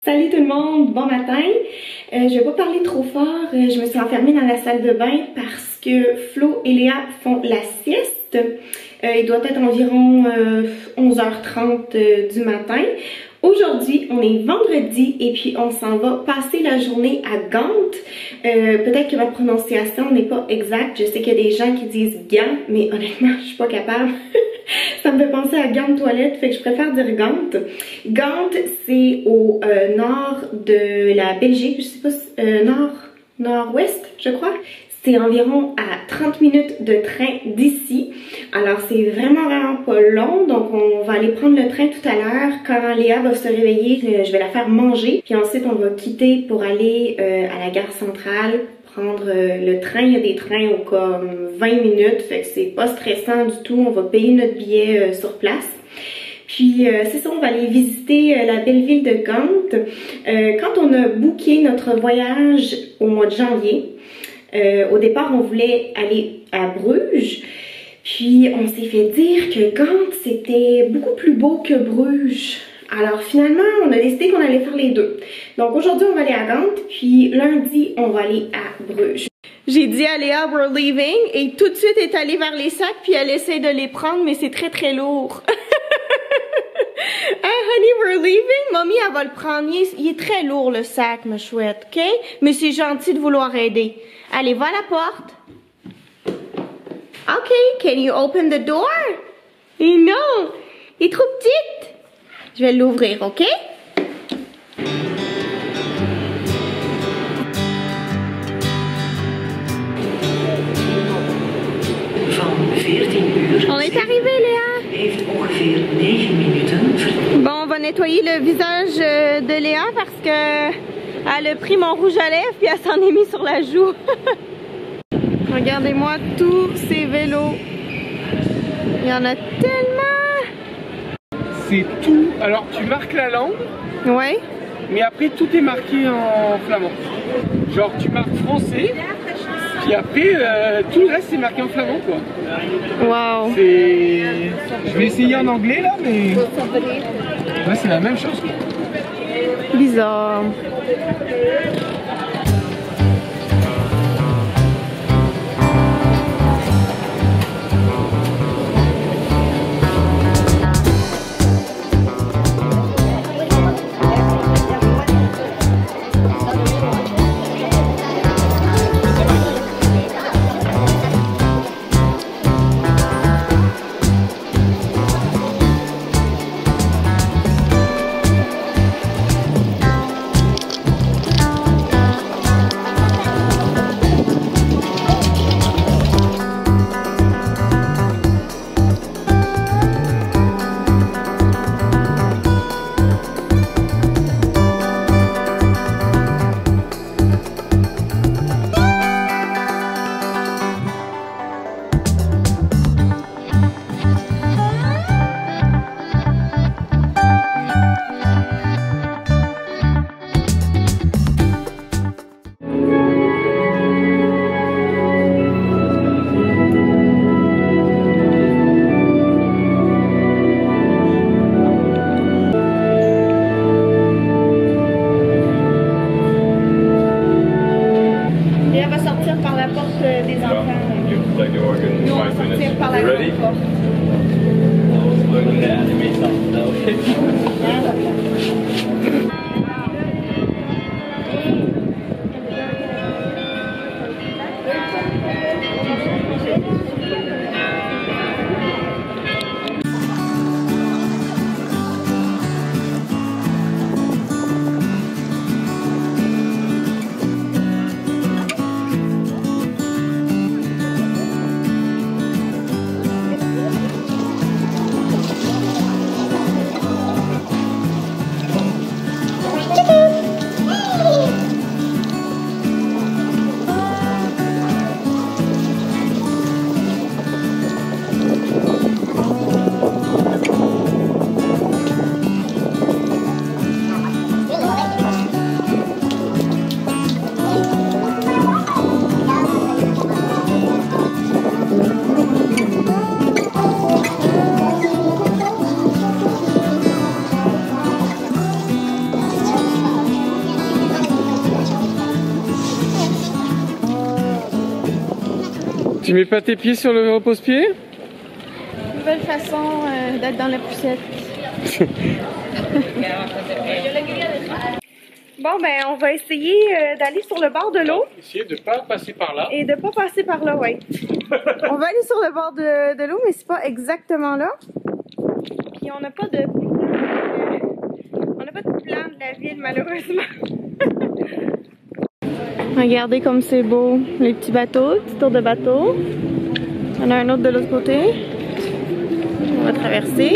Salut tout le monde, bon matin. Je vais pas parler trop fort, je me suis enfermée dans la salle de bain parce que Flo et Léa font la sieste. Il doit être environ 11h30 du matin. Aujourd'hui, on est vendredi et puis on s'en va passer la journée à Gant. Peut-être que ma prononciation n'est pas exacte. Je sais qu'il y a des gens qui disent Gant, mais honnêtement, je suis pas capable. Ça me fait penser à Gant toilette, fait que je préfère dire Gant. Gant, c'est au nord de la Belgique, je sais pas, nord-ouest, je crois. C'est environ à 30 minutes de train d'ici. Alors c'est vraiment pas long, donc on va aller prendre le train tout à l'heure. Quand Léa va se réveiller, je vais la faire manger. Puis ensuite on va quitter pour aller à la gare centrale, prendre le train. Il y a des trains au comme 20 minutes, fait que c'est pas stressant du tout. On va payer notre billet sur place. Puis c'est ça, on va aller visiter la belle ville de Gant. Quand on a booké notre voyage au mois de janvier, au départ, on voulait aller à Bruges, puis on s'est fait dire que Gant, c'était beaucoup plus beau que Bruges. Alors finalement, on a décidé qu'on allait faire les deux. Donc aujourd'hui, on va aller à Gant, puis lundi, on va aller à Bruges. J'ai dit à Léa, we're leaving, et tout de suite, elle est allée vers les sacs, puis elle essaie de les prendre, mais c'est très lourd. Hey honey, we're leaving. Mommy, elle va le prendre. Il est très lourd le sac, ma chouette, ok? Mais c'est gentil de vouloir aider. Allez, va à la porte. Ok, can you open the door? Et non, il est trop petite. Je vais l'ouvrir, ok? On est arrivé, Léa. Heeft ongeveer 9 minuten. Bon, on va nettoyer le visage de Léa parce que elle a pris mon rouge à lèvres puis elle s'en est mis sur la joue. Regardez-moi tous ces vélos. Il y en a tellement. C'est tout. Alors tu marques la langue. Ouais. Mais après tout est marqué en flamand. Genre tu marques français. Puis après tout le reste c'est marqué en flamand quoi. Wow. Je vais essayer en anglais là mais. Ouais c'est la même chose. Bizarre. Tu mets pas tes pieds sur le repose-pied? Nouvelle façon d'être dans la poussette. Bon, ben, on va essayer d'aller sur le bord de l'eau. Essayer de pas passer par là. Et de pas passer par là, ouais. On va aller sur le bord de l'eau, mais c'est pas exactement là. Puis on n'a pas de plan de la ville, malheureusement. Regardez comme c'est beau. Les petits bateaux, petit tour de bateau. Il y en a un autre de l'autre côté. On va traverser.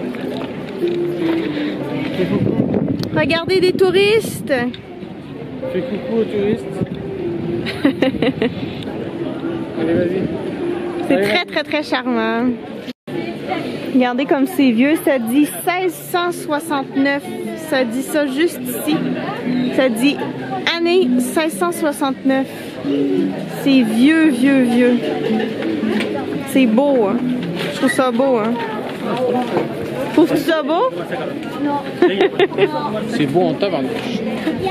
Regardez des touristes. Fais coucou aux touristes. Allez, vas-y. C'est très très très charmant. Regardez comme c'est vieux. Ça dit 1669. Ça dit ça juste ici. Ça dit année 1669. C'est vieux, vieux, vieux. C'est beau, hein. Je trouve ça beau, hein. Trouves-tu ça beau? Non. C'est beau en tabarnouche.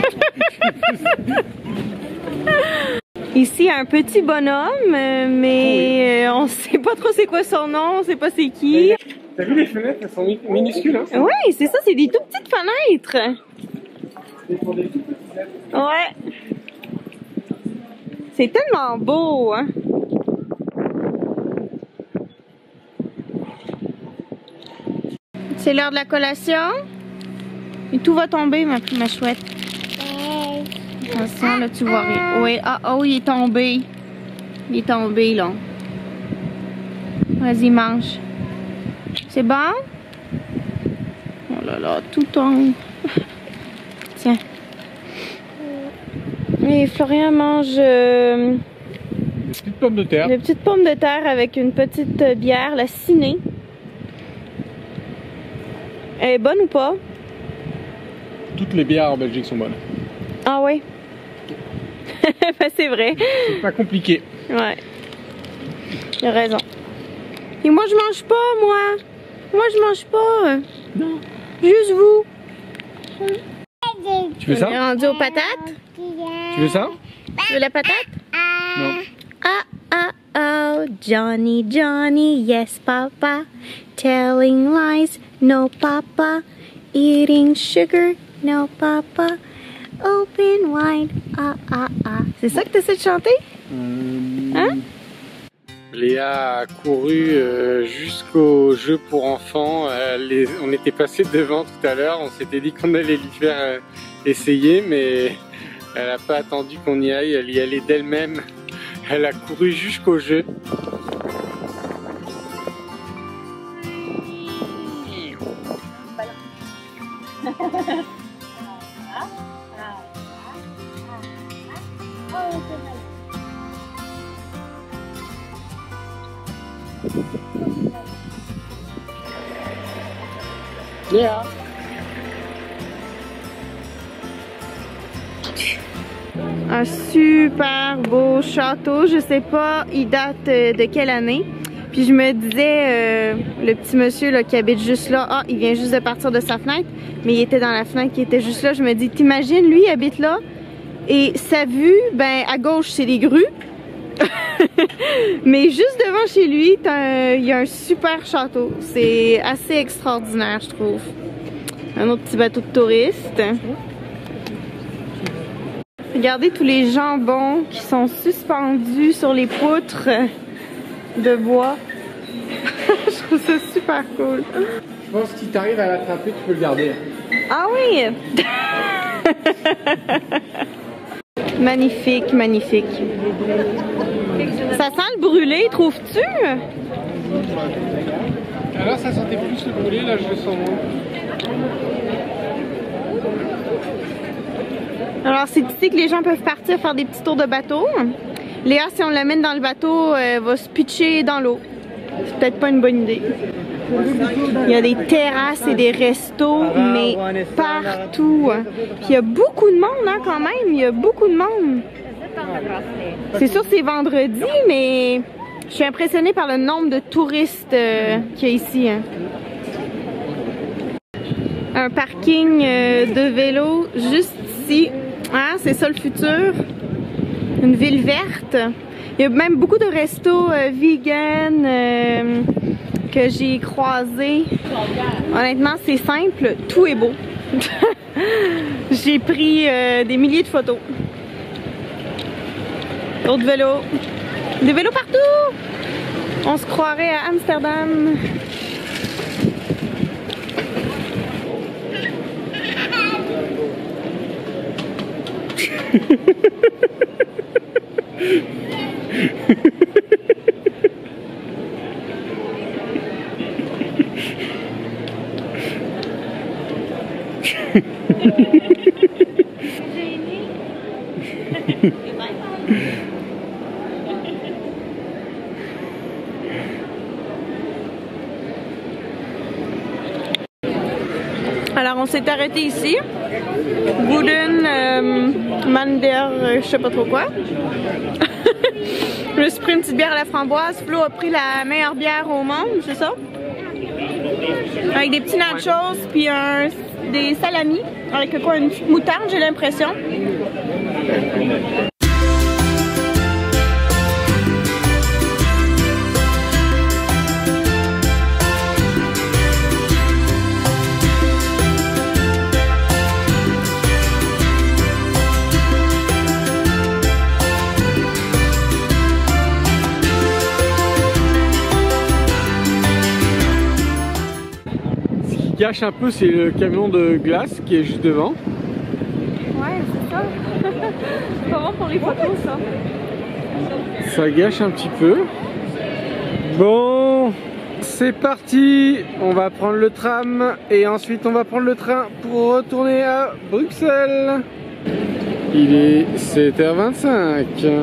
Ici, il y a un petit bonhomme, mais on sait pas trop c'est quoi son nom, on sait pas c'est qui. T'as vu les fenêtres? Elles sont minuscules, hein? Oui, c'est ça, c'est des tout petites fenêtres. Ouais. C'est tellement beau, hein. C'est l'heure de la collation. Et tout va tomber, ma chouette. Attention, là, tu vois rien. Oui, oh, il est tombé. Il est tombé, là. Vas-y, mange. C'est bon? Oh là là, tout tombe. Tiens. Et Florian mange des petites pommes de terre. des petites pommes de terre avec une petite bière, la Ciné. Elle est bonne ou pas? Toutes les bières en Belgique sont bonnes. Ah oui? Ben, c'est vrai. C'est pas compliqué. Ouais. Il a raison. Et moi, je mange pas, moi. Moi, je mange pas. Non. Juste vous. Tu veux ça? On est rendu aux patates. Tu veux ça? Tu veux la patate? Non. Oh, Johnny, Johnny, yes, papa. Telling lies, no, papa. Eating sugar, no, papa. Open wide, C'est ça que tu essaies de chanter? Hein? Léa a couru jusqu'au jeu pour enfants. On était passé devant tout à l'heure. On s'était dit qu'on allait lui faire essayer, mais elle n'a pas attendu qu'on y aille. Elle y allait d'elle-même. Elle a couru jusqu'au jeu. Léa. Un super beau château, je sais pas, il date de quelle année. Puis je me disais, le petit monsieur là, qui habite juste là, il vient juste de partir de sa fenêtre, mais il était dans la fenêtre qui était juste là. Je me dis, t'imagines, lui il habite là, et sa vue, ben à gauche c'est les grues, mais juste devant chez lui, il y a un super château. C'est assez extraordinaire, je trouve. Un autre petit bateau de touristes. Regardez tous les jambons qui sont suspendus sur les poutres de bois. Je trouve ça super cool. Je pense que si tu arrives à l'attraper, tu peux le garder. Ah oui! Magnifique, magnifique. Ça sent le brûlé, trouves-tu? Alors ça sentait plus le brûlé, là je le sens moins. Alors c'est ici que les gens peuvent partir faire des petits tours de bateau. Léa, si on l'amène dans le bateau, elle va se pitcher dans l'eau. C'est peut-être pas une bonne idée. Il y a des terrasses et des restos, mais partout. Puis il y a beaucoup de monde, hein, quand même. Il y a beaucoup de monde. C'est sûr c'est vendredi, mais je suis impressionnée par le nombre de touristes qu'il y a ici. Hein. Un parking de vélo juste ici. Ah, c'est ça le futur. Une ville verte. Il y a même beaucoup de restos vegan que j'ai croisés. Honnêtement, c'est simple, tout est beau. J'ai pris des milliers de photos. D'autres vélos. Des vélos partout! On se croirait à Amsterdam. Alors on s'est arrêté ici. Wooden Mander, je sais pas trop quoi. Je me suis pris une petite bière à la framboise. Flo a pris la meilleure bière au monde, c'est ça? Avec des petits nachos puis des salamis. Avec quoi? Une petite moutarde, j'ai l'impression. Cache un peu, c'est le camion de glace qui est juste devant. Ouais, c'est ça. C'est pas bon pour les photos, ça. Ça gâche un petit peu. Bon, c'est parti. On va prendre le tram et ensuite on va prendre le train pour retourner à Bruxelles. Il est 7h25.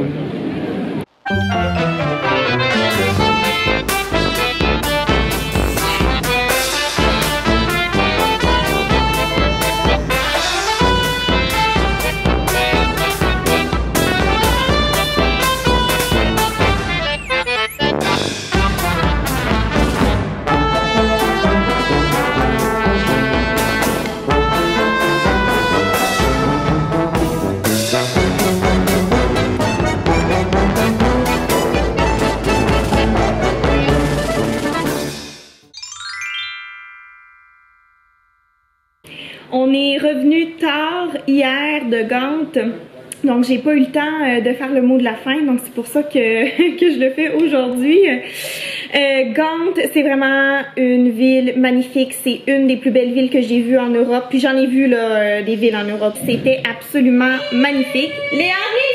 On est revenu tard hier de Gand, donc j'ai pas eu le temps de faire le mot de la fin, donc c'est pour ça que je le fais aujourd'hui. Gand, c'est vraiment une ville magnifique, c'est une des plus belles villes que j'ai vues en Europe, puis j'en ai vu là, des villes en Europe, c'était absolument magnifique. Léa, viens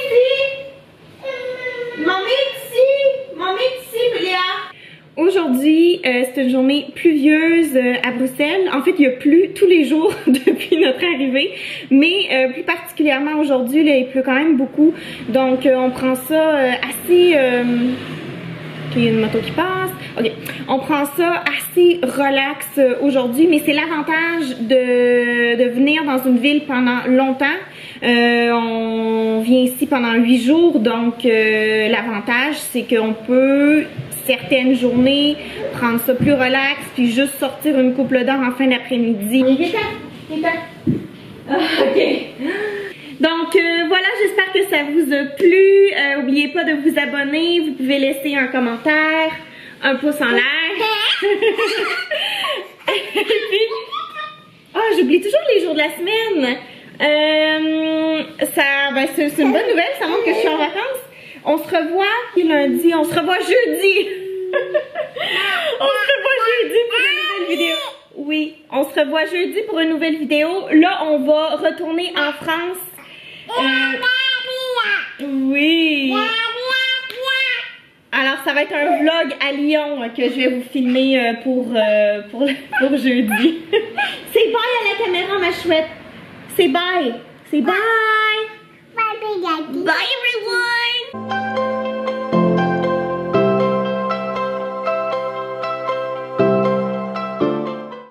ici! Maman est ici, Léa! Aujourd'hui, c'est une journée pluvieuse à Bruxelles. En fait, il y a plu tous les jours depuis notre arrivée, mais plus particulièrement aujourd'hui, il pleut quand même beaucoup. Donc, on prend ça assez... Ok, il y a une moto qui passe. Ok, on prend ça assez relax aujourd'hui, mais c'est l'avantage de venir dans une ville pendant longtemps. On vient ici pendant 8 jours, donc l'avantage, c'est qu'on peut... certaines journées, prendre ça plus relax, puis juste sortir une couple d'heures en fin d'après-midi. Ok. Donc voilà, j'espère que ça vous a plu. N'oubliez pas de vous abonner. Vous pouvez laisser un commentaire, un pouce en l'air. J'oublie toujours les jours de la semaine. C'est une bonne nouvelle, ça montre que je suis en vacances. On se revoit lundi, on se revoit jeudi. On se revoit jeudi pour une nouvelle vidéo. Oui, on se revoit jeudi pour une nouvelle vidéo. Là, on va retourner en France. Oui. Alors, ça va être un vlog à Lyon que je vais vous filmer pour jeudi. C'est bye à la caméra, ma chouette. C'est bye. C'est bye. Bye everyone.